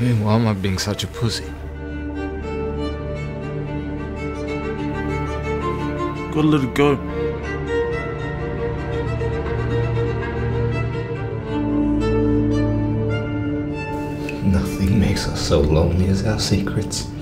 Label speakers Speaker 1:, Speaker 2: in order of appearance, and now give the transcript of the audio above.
Speaker 1: Hey, why am I being such a pussy?
Speaker 2: Gotta let it go.
Speaker 3: Nothing makes us so lonely as our secrets.